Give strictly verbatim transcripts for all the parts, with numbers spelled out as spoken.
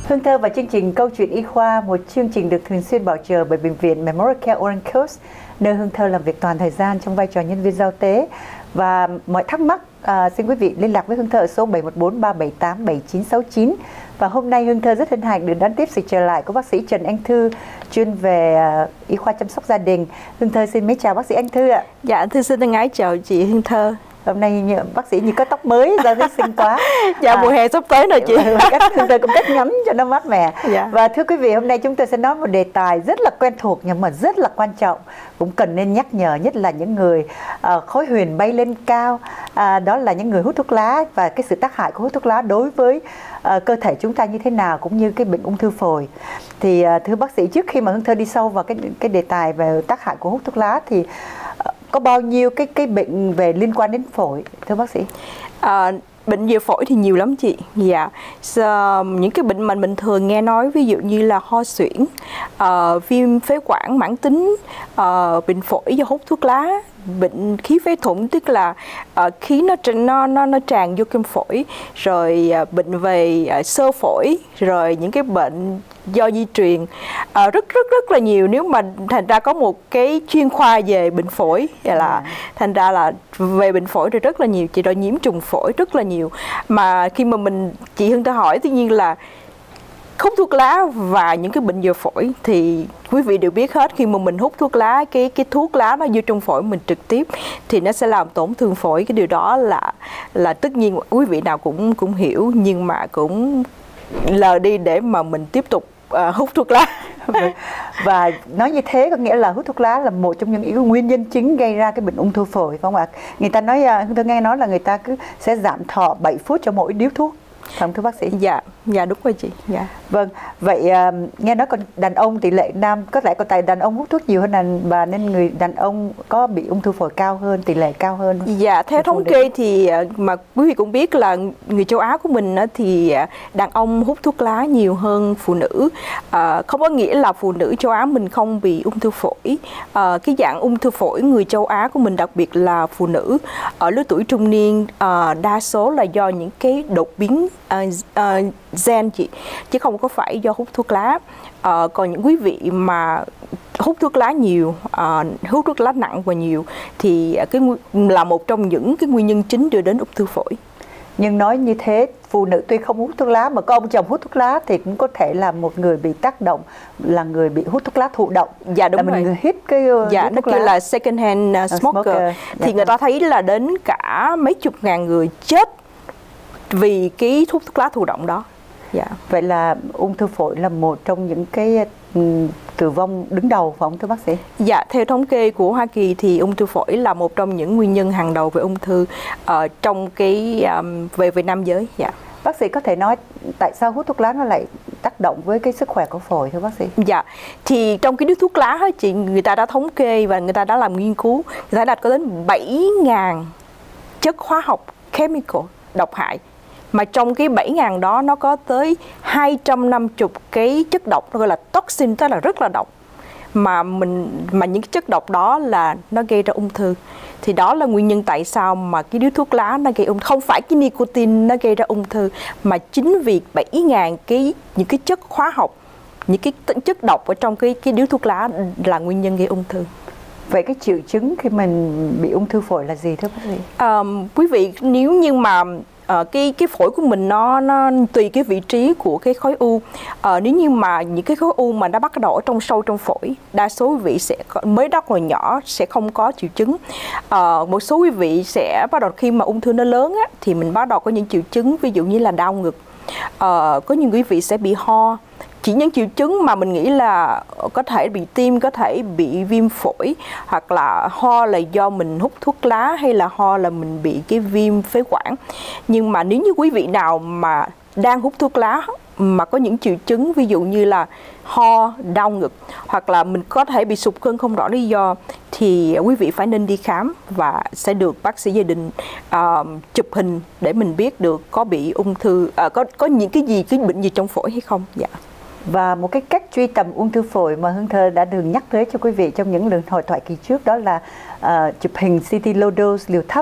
Hương Thơ và chương trình Câu chuyện y khoa, một chương trình được thường xuyên bảo trợ bởi Bệnh viện Memorial Care Orange Coast, nơi Hương Thơ làm việc toàn thời gian trong vai trò nhân viên giao tế. Và mọi thắc mắc, à, xin quý vị liên lạc với Hương Thơ ở số bảy một bốn ba bảy tám bảy chín sáu chín. Và hôm nay Hương Thơ rất hân hạnh được đón tiếp sự trở lại của bác sĩ Trần Anh Thư, chuyên về uh, y khoa chăm sóc gia đình. Hương Thơ xin mấy chào bác sĩ Anh Thư ạ. Dạ, Thư xin thân ái chào chị Hương Thơ. Hôm nay như, bác sĩ như có tóc mới, ra thấy xinh quá. Dạ, à, mùa hè sắp tới rồi chị. Cách Hương Thơ cũng cách ngắm cho nó mát mẻ. Dạ. Và thưa quý vị, hôm nay chúng tôi sẽ nói một đề tài rất là quen thuộc nhưng mà rất là quan trọng, cũng cần nên nhắc nhở, nhất là những người uh, khối huyền bay lên cao, uh, đó là những người hút thuốc lá và cái sự tác hại của hút thuốc lá đối với uh, cơ thể chúng ta như thế nào, cũng như cái bệnh ung thư phổi. Thì uh, thưa bác sĩ, trước khi mà Hương Thơ đi sâu vào cái cái đề tài về tác hại của hút thuốc lá thì uh, có bao nhiêu cái cái bệnh về liên quan đến phổi thưa bác sĩ? À, bệnh về phổi thì nhiều lắm chị. Dạ. So, những cái bệnh mà mình thường nghe nói, ví dụ như là ho suyễn, uh, viêm phế quản mãn tính, uh, bệnh phổi do hút thuốc lá, bệnh khí phế thủng, tức là uh, khí nó nó nó nó tràn vô trong phổi, rồi uh, bệnh về uh, xơ phổi, rồi những cái bệnh do di truyền, uh, rất rất rất là nhiều. Nếu mà thành ra có một cái chuyên khoa về bệnh phổi, là yeah. thành ra là về bệnh phổi thì rất là nhiều, chị, rồi nhiễm trùng phổi rất là nhiều. Mà khi mà mình chị Hương Thơ hỏi, tuy nhiên là hút thuốc lá và những cái bệnh về phổi thì quý vị đều biết hết, khi mà mình hút thuốc lá, cái cái thuốc lá nó vô trong phổi mình trực tiếp thì nó sẽ làm tổn thương phổi. Cái điều đó là là tất nhiên quý vị nào cũng cũng hiểu, nhưng mà cũng lờ đi để mà mình tiếp tục uh, hút thuốc lá. Và nói như thế có nghĩa là hút thuốc lá là một trong những yếu nguyên nhân chính gây ra cái bệnh ung thư phổi, phải không ạ? Người ta nói, tôi nghe nói là người ta cứ sẽ giảm thọ bảy phút cho mỗi điếu thuốc, phải không thưa bác sĩ? Dạ, dạ đúng rồi chị. Dạ. Vâng, vậy uh, nghe nói còn đàn ông tỷ lệ nam, có lẽ có tại đàn ông hút thuốc nhiều hơn đàn bà nên người đàn ông có bị ung thư phổi cao hơn, tỷ lệ cao hơn. Dạ, theo thống kê thì mà quý vị cũng biết là người châu Á của mình thì đàn ông hút thuốc lá nhiều hơn phụ nữ. À, không có nghĩa là phụ nữ châu Á mình không bị ung thư phổi. À, cái dạng ung thư phổi người châu Á của mình, đặc biệt là phụ nữ ở lứa tuổi trung niên, à, đa số là do những cái đột biến à, à, gen chị, chứ không có phải do hút thuốc lá. À, còn những quý vị mà hút thuốc lá nhiều, à, hút thuốc lá nặng và nhiều thì cái là một trong những cái nguyên nhân chính đưa đến ung thư phổi. Nhưng nói như thế, phụ nữ tuy không hút thuốc lá mà có ông chồng hút thuốc lá thì cũng có thể là một người bị tác động, là người bị hút thuốc lá thụ động. Dạ đúng là rồi. Mình hít cái dạ nó kêu là second hand uh, smoker. smoker. Thì dạ, người ta thấy là đến cả mấy chục ngàn người chết vì cái hút thuốc lá thụ động đó. Dạ. Vậy là ung thư phổi là một trong những cái um, tử vong đứng đầu, phải không thưa bác sĩ? Dạ, theo thống kê của Hoa Kỳ thì ung thư phổi là một trong những nguyên nhân hàng đầu về ung thư uh, trong cái um, về về nam giới. Dạ. Bác sĩ có thể nói tại sao hút thuốc lá nó lại tác động với cái sức khỏe của phổi thưa bác sĩ? Dạ, thì trong cái điếu thuốc lá đó, chị, người ta đã thống kê và người ta đã làm nghiên cứu, người ta đặt có đến bảy nghìn chất hóa học chemical độc hại. Mà trong cái bảy nghìn đó nó có tới hai trăm năm mươi cái chất độc, nó gọi là toxin, tức là rất là độc. Mà mình mà những cái chất độc đó là nó gây ra ung thư. Thì đó là nguyên nhân tại sao mà cái điếu thuốc lá nó gây ung thư. Không phải cái nicotine nó gây ra ung thư, mà chính vì bảy nghìn cái những cái chất hóa học, những cái chất độc ở trong cái cái điếu thuốc lá là nguyên nhân gây ung thư. Vậy cái triệu chứng khi mình bị ung thư phổi là gì thưa bác sĩ? À, quý vị, nếu như mà À, cái cái phổi của mình nó nó tùy cái vị trí của cái khối u. À, nếu như mà những cái khối u mà nó bắt đầu ở trong sâu trong phổi, đa số quý vị sẽ mới đó còn nhỏ sẽ không có triệu chứng. À, một số quý vị sẽ bắt đầu khi mà ung thư nó lớn á, thì mình bắt đầu có những triệu chứng, ví dụ như là đau ngực. À, có những quý vị sẽ bị ho. Chỉ những triệu chứng mà mình nghĩ là có thể bị tim, có thể bị viêm phổi, hoặc là ho là do mình hút thuốc lá, hay là ho là mình bị cái viêm phế quản. Nhưng mà nếu như quý vị nào mà đang hút thuốc lá mà có những triệu chứng ví dụ như là ho, đau ngực, hoặc là mình có thể bị sụt cân không rõ lý do, thì quý vị phải nên đi khám và sẽ được bác sĩ gia đình uh, chụp hình để mình biết được có bị ung thư, uh, có có những cái gì, cái bệnh gì trong phổi hay không. Dạ. Và một cái cách truy tầm ung thư phổi mà Hương Thơ đã từng nhắc tới cho quý vị trong những lần hội thoại kỳ trước, đó là uh, chụp hình xê tê low dose liều thấp.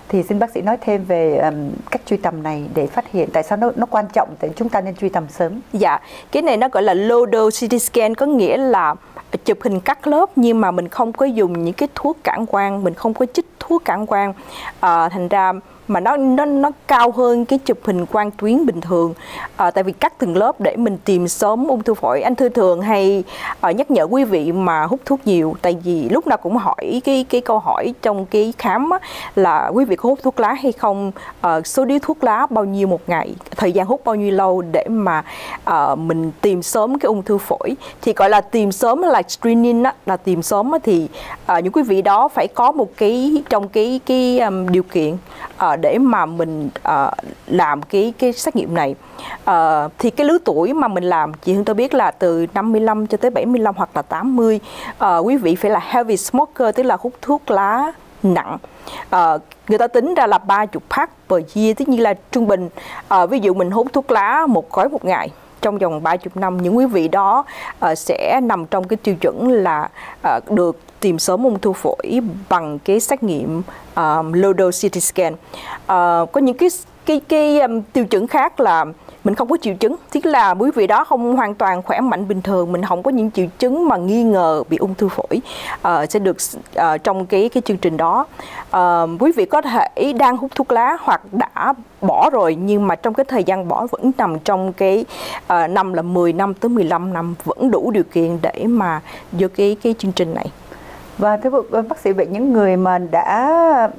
Thì xin bác sĩ nói thêm về um, cách truy tầm này để phát hiện tại sao nó nó quan trọng, tại chúng ta nên truy tầm sớm. Dạ, cái này nó gọi là low dose xê tê scan, có nghĩa là chụp hình cắt lớp nhưng mà mình không có dùng những cái thuốc cản quang, mình không có chích thuốc cản quang, à, thành ra mà nó nó nó cao hơn cái chụp hình quang tuyến bình thường, à, tại vì cắt từng lớp để mình tìm sớm ung thư phổi. Anh Thư thường hay à, nhắc nhở quý vị mà hút thuốc nhiều, tại vì lúc nào cũng hỏi cái cái câu hỏi trong cái khám á, là quý vị có hút thuốc lá hay không, à, số điếu thuốc lá bao nhiêu một ngày, thời gian hút bao nhiêu lâu để mà à, mình tìm sớm cái ung thư phổi. Thì gọi là tìm sớm là screening á, là tìm sớm á, thì à, những quý vị đó phải có một cái trong cái cái um, điều kiện à, để mà mình uh, làm cái cái xét nghiệm này. Uh, thì cái lứa tuổi mà mình làm, chị Hương tôi biết là từ năm mươi lăm cho tới bảy mươi lăm hoặc là tám mươi, uh, quý vị phải là heavy smoker, tức là hút thuốc lá nặng. Uh, người ta tính ra là ba mươi pack per year, tức như là trung bình, uh, ví dụ mình hút thuốc lá một gói một ngày trong vòng ba mươi năm, những quý vị đó uh, sẽ nằm trong cái tiêu chuẩn là uh, được tìm sớm ung thư phổi bằng cái xét nghiệm um, low dose xê tê scan. Uh, có những cái cái cái um, tiêu chuẩn khác là mình không có triệu chứng, tức là quý vị đó không hoàn toàn khỏe mạnh bình thường, mình không có những triệu chứng mà nghi ngờ bị ung thư phổi, uh, sẽ được uh, trong cái cái chương trình đó. Uh, quý vị có thể đang hút thuốc lá hoặc đã bỏ rồi, nhưng mà trong cái thời gian bỏ vẫn nằm trong cái uh, năm là mười năm tới mười lăm năm, vẫn đủ điều kiện để mà vô cái cái chương trình này. Và thưa bác sĩ, vậy những người mà đã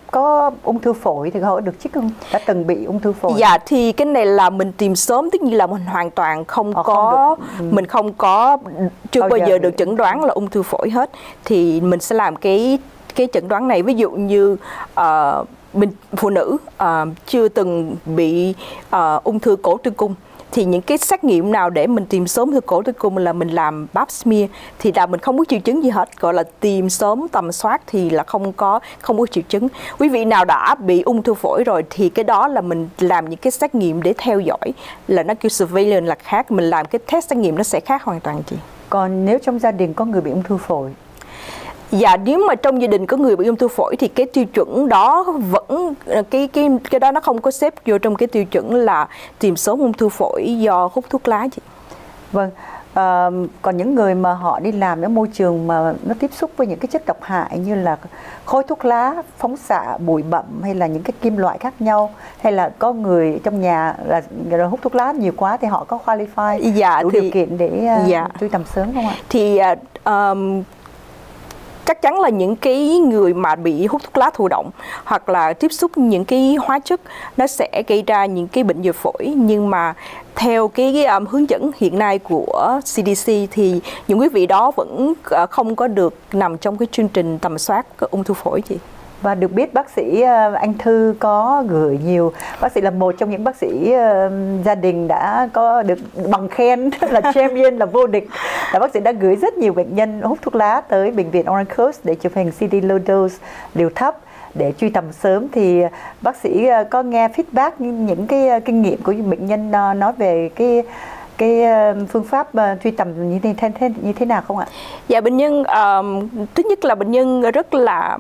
có ung thư phổi thì họ được chích không? Đã từng bị ung thư phổi? Dạ, thì cái này là mình tìm sớm, tức như là mình hoàn toàn không họ có không được, ừ. mình không có chưa bao, bao giờ, giờ được chẩn đoán là ung thư phổi hết, thì mình sẽ làm cái cái chẩn đoán này. Ví dụ như uh, mình phụ nữ uh, chưa từng bị uh, ung thư cổ tử cung, thì những cái xét nghiệm nào để mình tìm sớm ung thư cổ tử cung là mình làm pap smear, thì là mình không có triệu chứng gì hết, gọi là tìm sớm tầm soát thì là không có không có triệu chứng. Quý vị nào đã bị ung thư phổi rồi thì cái đó là mình làm những cái xét nghiệm để theo dõi, là nó kêu surveillance là khác, mình làm cái test xét nghiệm nó sẽ khác hoàn toàn chị. Còn nếu trong gia đình có người bị ung thư phổi? Dạ, nếu mà trong gia đình có người bị ung thư phổi thì cái tiêu chuẩn đó vẫn cái cái cái đó nó không có xếp vô trong cái tiêu chuẩn là tìm sớm ung thư phổi do hút thuốc lá chị. Vâng. À, còn những người mà họ đi làm ở môi trường mà nó tiếp xúc với những cái chất độc hại như là khói thuốc lá, phóng xạ, bụi bặm hay là những cái kim loại khác nhau, hay là có người trong nhà là người hút thuốc lá nhiều quá thì họ có qualify dạ, đủ thì, điều kiện để dạ. truy tầm sớm không ạ? Thì um, chắc chắn là những cái người mà bị hút thuốc lá thụ động hoặc là tiếp xúc những cái hóa chất nó sẽ gây ra những cái bệnh về phổi, nhưng mà theo cái, cái um, hướng dẫn hiện nay của xê đê xê thì những quý vị đó vẫn uh, không có được nằm trong cái chương trình tầm soát ung thư phổi chị. Và được biết bác sĩ anh Thư có gửi nhiều, bác sĩ là một trong những bác sĩ uh, gia đình đã có được bằng khen là champion, là vô địch, là bác sĩ đã gửi rất nhiều bệnh nhân hút thuốc lá tới bệnh viện Orange Coast để chụp hình xê tê low dose liều thấp để truy tầm sớm. Thì bác sĩ có nghe feedback những cái kinh nghiệm của những bệnh nhân nói về cái cái phương pháp uh, truy tầm như thế, thế như thế nào không ạ? Dạ, bệnh nhân um, thứ nhất là bệnh nhân rất là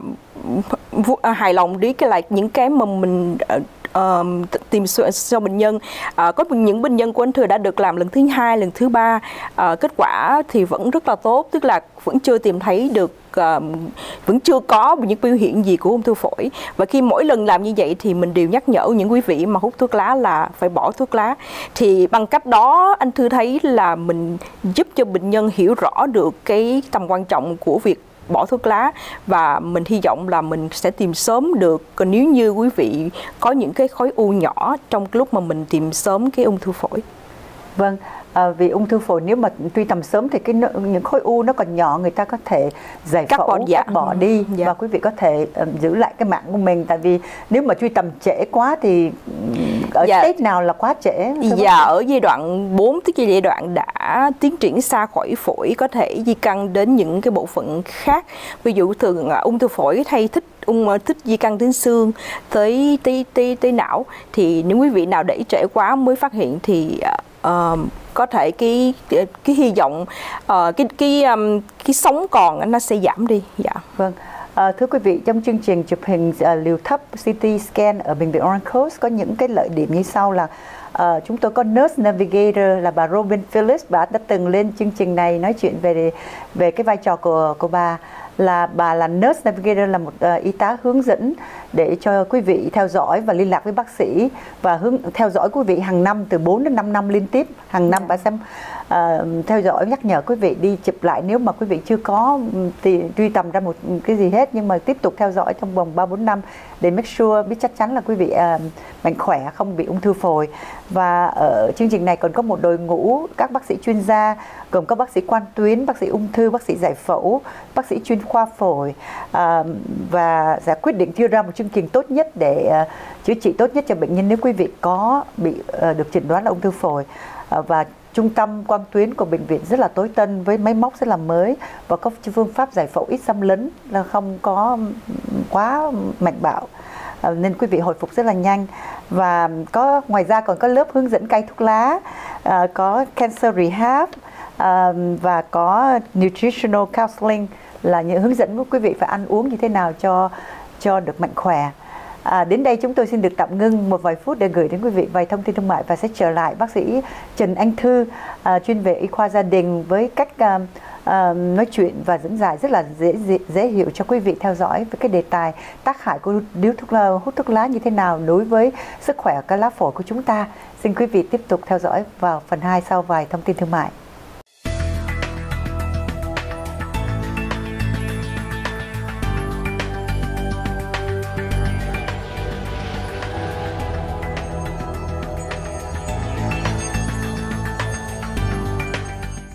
hài lòng với cái lại những cái mà mình uh, Uh, tìm cho bệnh nhân. Uh, có những bệnh nhân của anh Thừa đã được làm lần thứ hai, lần thứ ba, uh, kết quả thì vẫn rất là tốt, tức là vẫn chưa tìm thấy được, uh, vẫn chưa có những biểu hiện gì của ung thư phổi. Và khi mỗi lần làm như vậy thì mình đều nhắc nhở những quý vị mà hút thuốc lá là phải bỏ thuốc lá. Thì bằng cách đó anh Thư thấy là mình giúp cho bệnh nhân hiểu rõ được cái tầm quan trọng của việc bỏ thuốc lá, và mình hy vọng là mình sẽ tìm sớm được nếu như quý vị có những cái khối u nhỏ trong lúc mà mình tìm sớm cái ung thư phổi. Vâng, à, vì ung thư phổi nếu mà truy tầm sớm thì cái những khối u nó còn nhỏ, người ta có thể giải cắt phẫu, bỏ, dạ. cắt bỏ đi, dạ. Và quý vị có thể um, giữ lại cái mạng của mình. Tại vì nếu mà truy tầm trễ quá thì ở dạ. stage nào là quá trễ? Dạ, ở giai đoạn bốn, tức là giai đoạn đã tiến triển xa khỏi phổi, có thể di căn đến những cái bộ phận khác. Ví dụ thường ung thư phổi hay thích ung thích di căn đến xương, tới tới tới tới não, thì nếu quý vị nào để trễ quá mới phát hiện thì uh, có thể cái cái, cái hy vọng uh, cái cái um, cái sống còn nó sẽ giảm đi. Dạ. Vâng. À, thưa quý vị, trong chương trình chụp hình uh, liều thấp xê tê scan ở bệnh viện Orange Coast có những cái lợi điểm như sau là uh, chúng tôi có Nurse Navigator là bà Robin Phillips, bà đã từng lên chương trình này nói chuyện về về cái vai trò của của bà, là bà là Nurse Navigator, là một uh, y tá hướng dẫn để cho quý vị theo dõi và liên lạc với bác sĩ và hướng theo dõi quý vị hàng năm từ bốn đến năm năm liên tiếp. Hàng năm bà sẽ uh, theo dõi, nhắc nhở quý vị đi chụp lại nếu mà quý vị chưa có thì truy tầm ra một cái gì hết, nhưng mà tiếp tục theo dõi trong vòng ba bốn năm để make sure biết chắc chắn là quý vị uh, mạnh khỏe, không bị ung thư phổi. Và ở chương trình này còn có một đội ngũ các bác sĩ chuyên gia gồm có bác sĩ quan tuyến, bác sĩ ung thư, bác sĩ giải phẫu, bác sĩ chuyên khoa phổi uh, và sẽ quyết định đưa ra một chương trình tốt nhất để uh, chữa trị tốt nhất cho bệnh nhân nếu quý vị có bị uh, được chẩn đoán là ung thư phổi. Uh, và trung tâm quang tuyến của bệnh viện rất là tối tân với máy móc rất là mới và có phương pháp giải phẫu ít xâm lấn, là không có quá mạnh bạo, uh, nên quý vị hồi phục rất là nhanh. Và có ngoài ra còn có lớp hướng dẫn cai thuốc lá, uh, có cancer rehab, uh, và có nutritional counseling, là những hướng dẫn với quý vị phải ăn uống như thế nào cho cho được mạnh khỏe. À, đến đây chúng tôi xin được tạm ngưng một vài phút để gửi đến quý vị vài thông tin thương mại và sẽ trở lại bác sĩ Trần Anh Thư, à, chuyên về y khoa gia đình, với cách à, à, nói chuyện và dẫn giải rất là dễ, dễ dễ hiểu cho quý vị theo dõi với cái đề tài tác hại của điếu thuốc lá, hút thuốc lá như thế nào đối với sức khỏe cái lá phổi của chúng ta. Xin quý vị tiếp tục theo dõi vào phần hai sau vài thông tin thương mại.